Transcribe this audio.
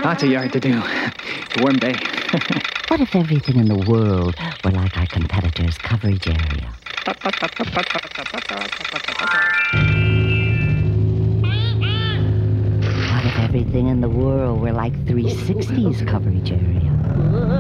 Lots of yard to do. Warm day. What if everything in the world were like our competitor's coverage area? What if everything in the world were like 360's coverage area?